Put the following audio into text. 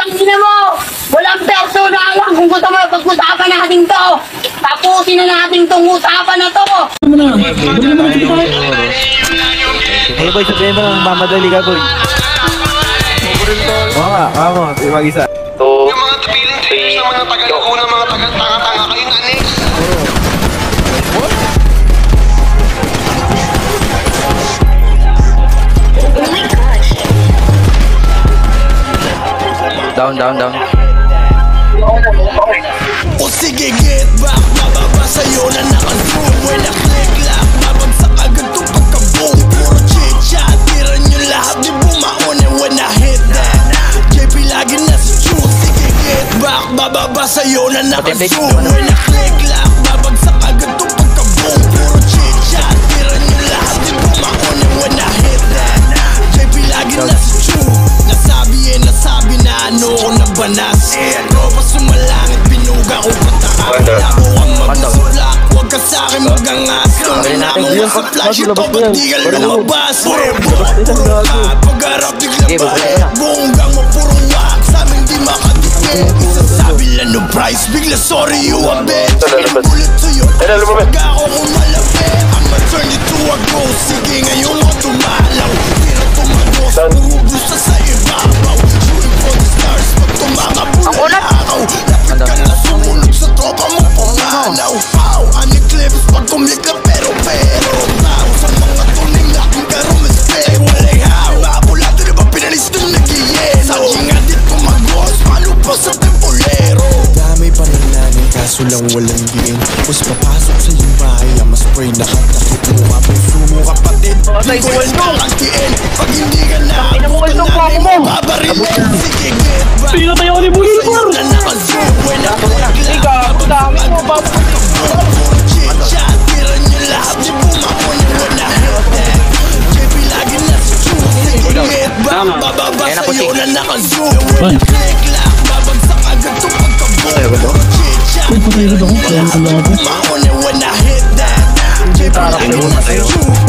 ina mo! Walang personalan kung gusto mo pag-usapan natin to! Tapusin na natin tong usapan na to! Hey boy, sabihin mo lang mamadali ka boy. Oo nga, mag-isa. Yung mga feeling trainers ng mga taga-luko ng mga taga-tanga-tanga kayo na next. Down. O sige, get back, mababa sa'yo na naka-zoom. When I click lock, babagsak agad to pagka-boom. Puro chit-chat, tira nyo lahat, di bumaon. And when I hit that, JP lagi na sa tune. Sige, get back, bababa sa'yo na naka-zoom. When I click lock, babagsak agad to pagka-boom. Puro chit-chat, tira nyo lahat, di bumaon. And when I hit that, JP lagi na sa tune. Nasabi na ano ko nabanas. Tropa sumalangit, binuga ko pataas. Labo kang magsusulak, huwag ka sa'kin magangas. Tungin ako sa flash ito, ba't di ka lumabas? Puro buka, puro ka, pag-harap biglang bakit. Buonggang mo purong wak, sa'min di makadikit. Isasabi lang no price, bigla sorry you a bitch. Ulit sa'yo, pag ako kumalapit, I'ma turn you to a ghost. Sige ngayon mo tumalaw, tira tumagos, urubos na sa ibabaw. Shooting for the stars, pag tumakabulo na araw. Lapit ka na sumunod sa tropa mo panganaw. Pow, ani clips pag kumlik na pero Pow, sa mga tuning laking karumespero. Walay haw, mapulado na ba pinalis ng nag-iyen? Sa kingadit tumagos, paano pa sa tempolero? Dami pa ng nanin, kaso lang walang giin. Tapos papasok sa iyong bahay, mas spray na katakot mo nga puso mo kapatid. Di ko lang kakagtiin, pag hindi ka na abutan namin mo babarilin. Sige, get back, sa'yo na naka-zoom. When I click lock, babagsak agad to pagka-boom. Puro chit-chat, tira nyo lahat, di bumaon. And when I hit that, JP lagi na sa tune. Sige, get back, bababa sa'yo na naka-zoom. When I click lock, babagsak agad to pagka-boom. Puro chit-chat, tira nyo lahat, di bumaon. And when I hit that, JP lagi na sa tune.